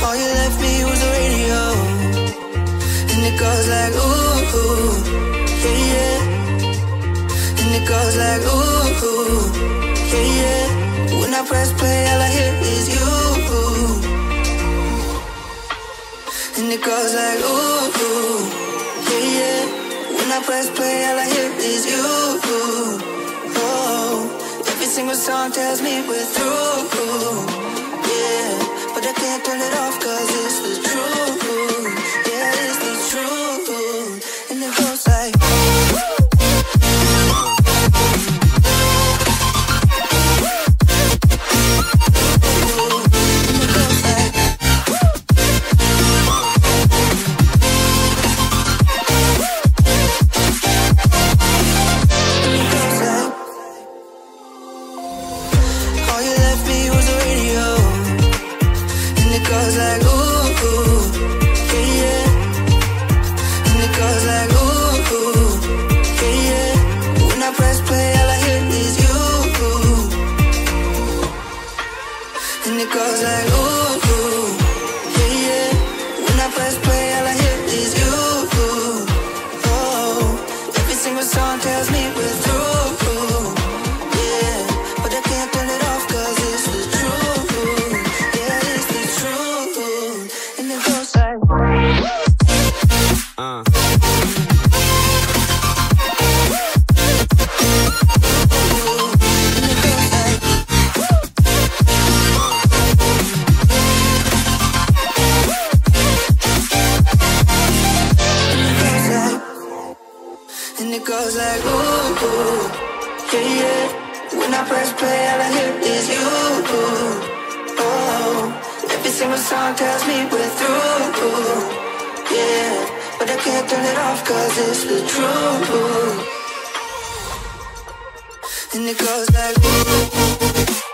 All you left me was the radio, and it goes like ooh, ooh, yeah, yeah. And it goes like ooh, ooh, yeah, yeah. When I press play, all I hear is you. And it goes like ooh, ooh, yeah, yeah. When I press play, all I hear is you. Oh, every single song tells me we're through. Yeah, but I can't turn it off 'cause it's the truth. Yeah, it's the truth. And it goes like turn it off 'cause it's the truth. And it goes like ooh.